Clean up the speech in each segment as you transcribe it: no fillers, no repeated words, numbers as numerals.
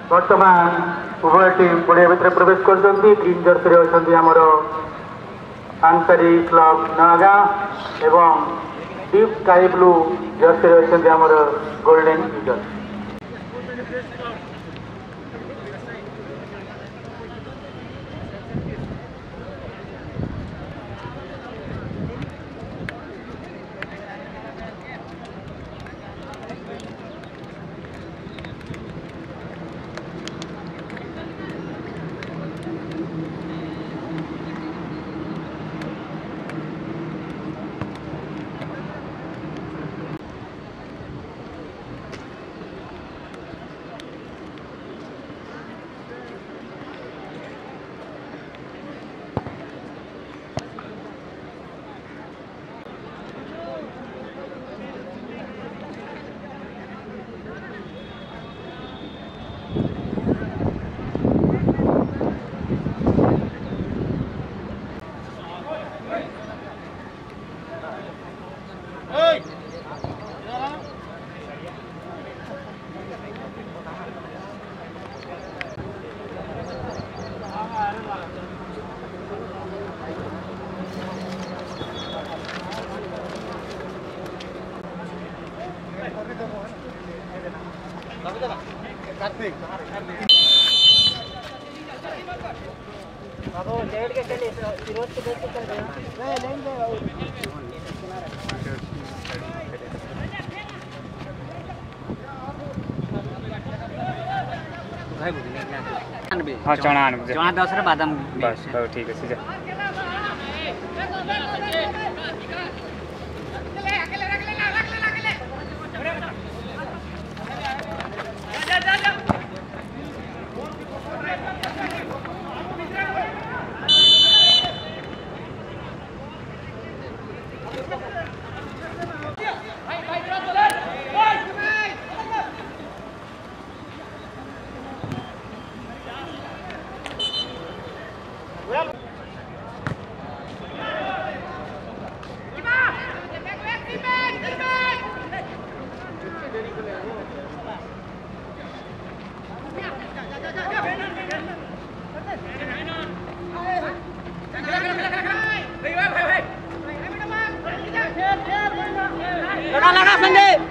बर्तमान उभय टीम पड़िया भितर प्रवेश कर ग्रीन जर्सी अच्छा आमर आंसरी क्लब नगाँ एवं डीप स्काई ब्लू जर्सी अच्छा आमर गोल्डन ईगल। हाँ चना चना 10 रे बादाम बस ठीक है। लगा संदीप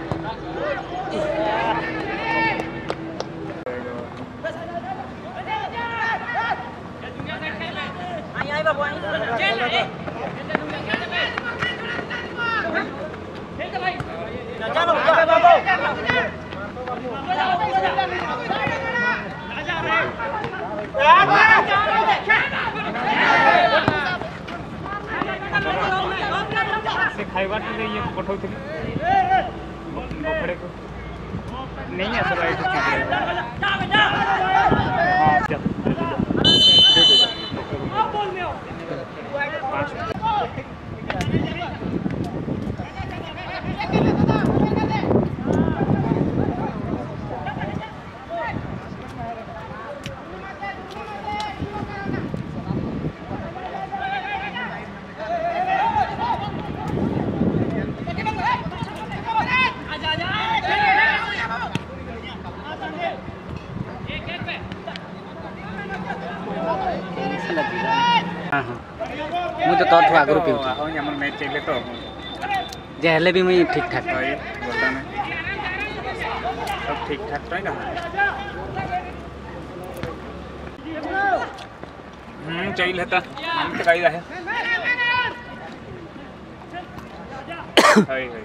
खाइबार ये पठाउथि बखड़े को नहीं है सब मुझे तो थोड़ा ग्रुप ही हमर मैच चले तो जे हेले भी मुई ठीक ठाक है बोलता में सब ठीक ठाक तो ना चाहिए था हम तो कही रहे हाय हाय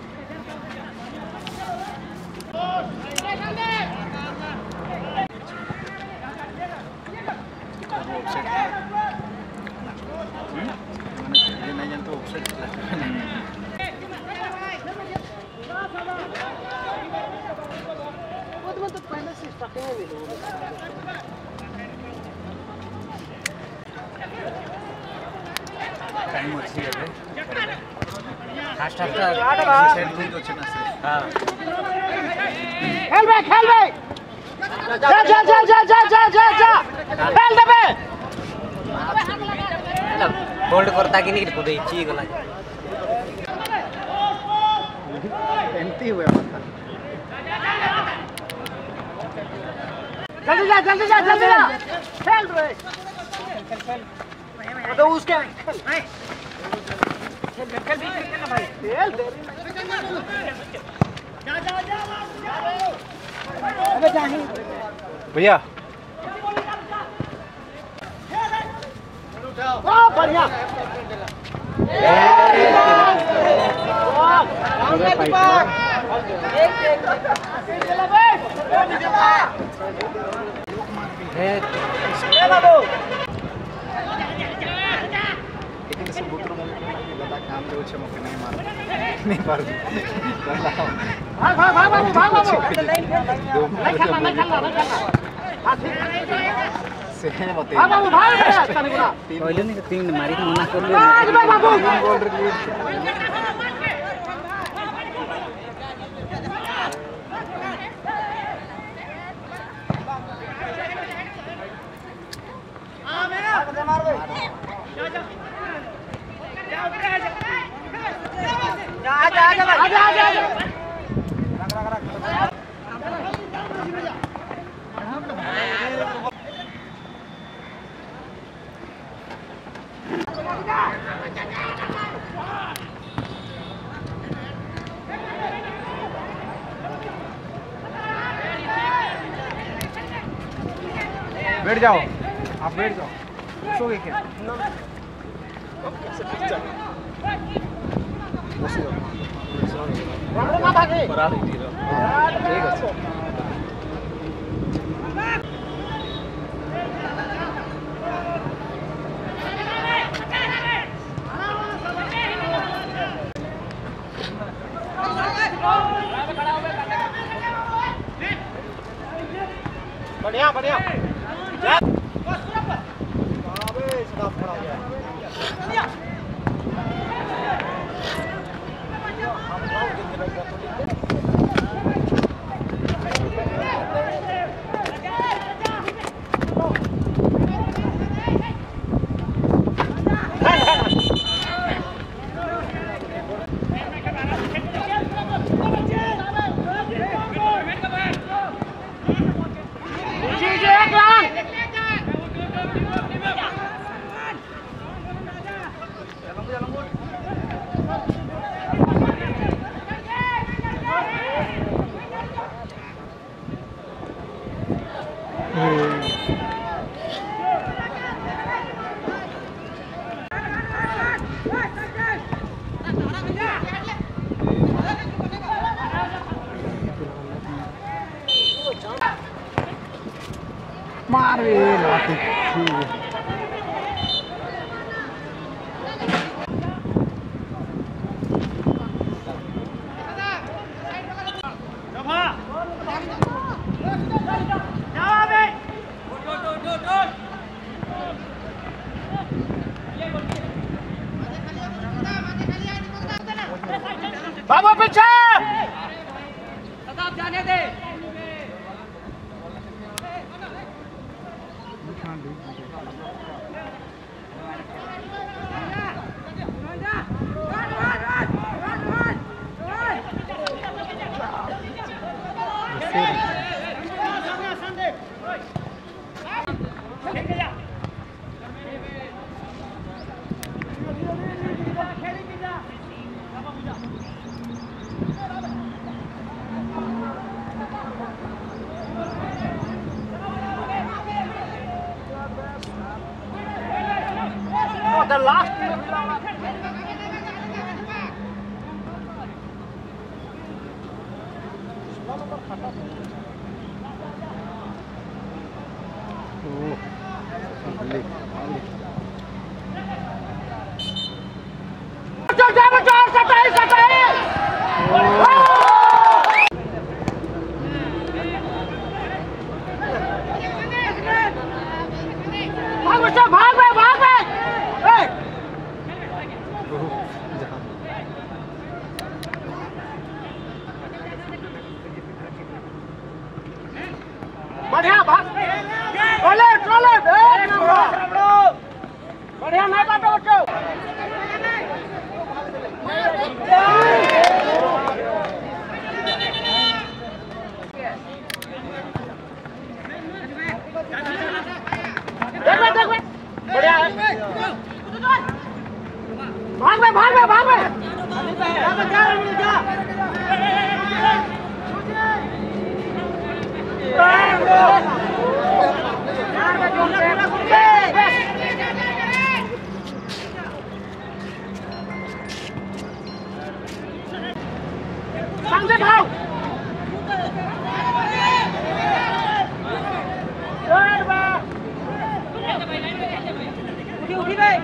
टाइम अच्छी है फास्ट फास्ट हां खेल बे जा खेल दे बे होल्ड करता कि नहीं को ची गला एमटी हुए जल्दी जा जल्दी जा जल्दी जा खेल रे तो उसके खेल खेल भी खेलना भाई खेल जा जा जा अबे जानी भैया वाह बढ़िया चला बे काम जो छे मके नहीं मार नहीं पार भाग भाग भाग बाबू भाग बाबू नहीं खेलना हां ठीक से मते भाग बाबू भाग तने गुना पहले नहीं तीन मारी तो मना कर लिया भाग बे बाबू गोल लीड बैठ जाओ आप बैठ जाओ सोगे क्या ना भागे ठीक है बढ़िया बढ़िया मारे लाती बाबू पीछे प्रताप जाने दे the last बढ़िया भाग ट्रोले ट्रोले बढ़िया मैं बाटो बच्चो 상대 파울. उठी भाई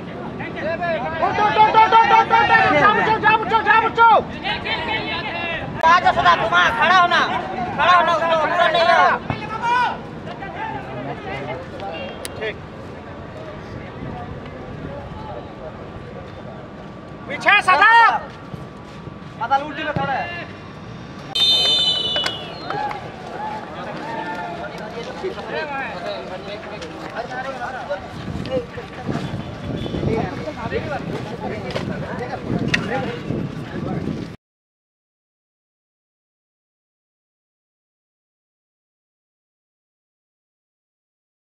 जा सदा तुम्हारा खड़ा होना उसको ऑप्शन नहीं है ठीक पीछे सदा माता उल्टी में खड़ा है